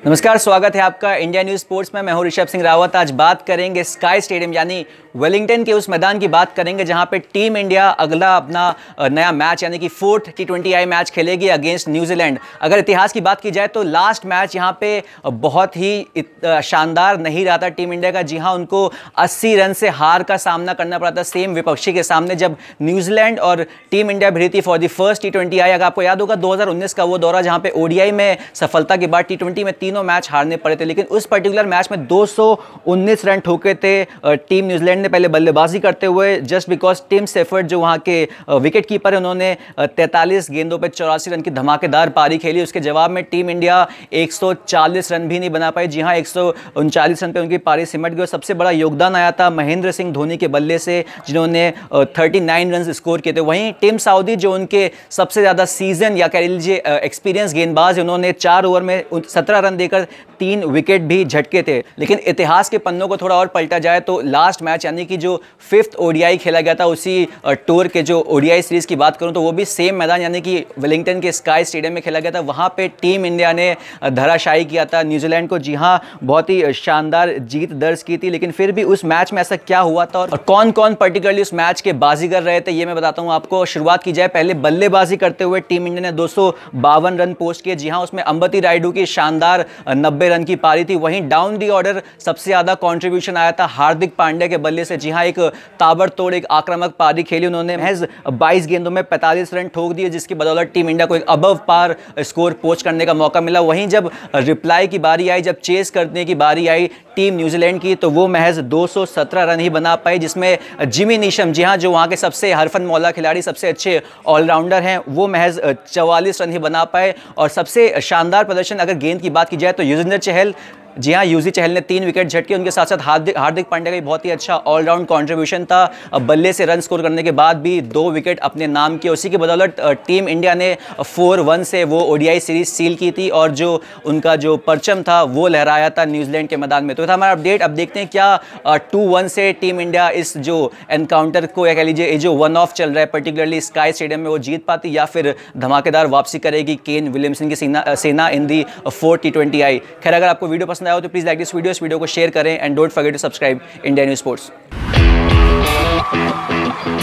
नमस्कार, स्वागत है आपका इंडिया न्यूज़ स्पोर्ट्स में। मैं हूं ऋषभ सिंह रावत। आज बात करेंगे स्काई स्टेडियम यानी वेलिंगटन के उस मैदान की बात करेंगे जहां पे टीम इंडिया अगला अपना नया मैच यानी कि 4th T20I मैच खेलेगी अगेंस्ट न्यूजीलैंड। अगर इतिहास की बात की जाए तो लास्ट मैच यहां पे बहुत ही शानदार नहीं रहा था टीम इंडिया का। जी हां, उनको 80 रन से हार का सामना करना पड़ा था सेम विपक्षी के सामने जब न्यूजीलैंड और टीम इंडिया भिड़ी थी फॉर द फर्स्ट T20I। अगर आपको याद होगा 2019 का वो दौरा जहां पे ODI में सफलता के बाद T20 में तीनों मैच हारने पड़े थे, लेकिन उस पर्टिकुलर मैच में 219 रन ठोके थे टीम न्यूजीलैंड ने पहले बल्लेबाजी करते हुए, जस्ट बिकॉज टिम सेफर्ड जो वहां के विकेट कीपर है उन्होंने 43 गेंदों पे 84 रन की धमाकेदार पारी खेली। उसके जवाब में टीम इंडिया 140 रन भी नहीं बना पाई। जी हां, 139 रन पे उनकी पारी सिमट गई और सबसे बड़ा योगदान आया था महेंद्र सिंह धोनी के बल्ले से जिन्होंने 39 रन स्कोर किए थे। वहीं टिम साउदी जो उनके सबसे ज़्यादा सीजन या कह लीजिए एक्सपीरियंस गेंदबाज है, उन्होंने 4 ओवर में 17 रन देकर 3 विकेट भी झटके थे। लेकिन इतिहास के पन्नों को थोड़ा और पलटा जाए तो लास्ट मैच यानी कि जो 5th ODI खेला गया था उसी टूर के जो ODI सीरीज की बात करूं तो वो भी सेम मैदान यानी कि वेलिंगटन के स्काई स्टेडियम में खेला गया था। वहां पे टीम इंडिया ने धराशायी किया था न्यूजीलैंड को। जी हां, बहुत ही शानदार जीत दर्ज की थी। लेकिन फिर भी उस मैच में ऐसा क्या हुआ था और कौन कौन पर्टिकुलरली उस मैच के बाजीगर रहे थे ये मैं बताता हूं आपको। शुरुआत की जाए पहले बल्लेबाजी करते हुए टीम इंडिया ने 252 रन पोस्ट किए। जी हां, उसमें अंबती रायडू की शानदार 90 रन की पारी थी। वहीं डाउन दी ऑर्डर सबसे ज्यादा कंट्रीब्यूशन आया था हार्दिक पांड्या के बल्ले से। जी हां, एक ताबड़तोड़ एक आक्रामक पारी खेली उन्होंने। महज 22 गेंदों में 45 रन ठोक दिए जिसकी बदौलत टीम इंडिया को एक अबव पार स्कोर पोस्ट करने का मौका मिला। वहीं जब रिप्लाई की बारी आई, जब चेस करने की बारी आई टीम न्यूजीलैंड की, तो वो महज 217 रन ही बना पाई जिसमें जिमी नीशम, जी हां, जो वहां के सबसे हरफन मौला खिलाड़ी, सबसे अच्छे ऑलराउंडर हैं, वो महज 44 रन ही बना पाए। और सबसे शानदार प्रदर्शन अगर गेंद की बात की जाए तो युजवेंद्र चहल, जी हाँ, यूजी चहल ने 3 विकेट झटके। उनके साथ साथ हार्दिक पांड्या का बहुत ही अच्छा ऑलराउंड कंट्रीब्यूशन था। बल्ले से रन स्कोर करने के बाद भी 2 विकेट अपने नाम किए। उसी की बदौलत टीम इंडिया ने 4-1 से वो ODI सीरीज सील की थी और जो उनका जो परचम था वो लहराया था न्यूजीलैंड के मैदान में। तो था हमारा अपडेट। अब देखते हैं क्या 2-1 से टीम इंडिया इस जो एनकाउंटर को या कह लीजिए ये जो 1 ऑफ चल रहा है पर्टिकुलरली स्काई स्टेडियम में वो जीत पाती या फिर धमाकेदार वापसी करेगी केन विलियमसन की सेना इन दी 4th T20I। खैर, अगर आपको वीडियो पसंद आया हो तो प्लीज लाइक दिस वीडियो को शेयर करें and don't forget to subscribe India news sports.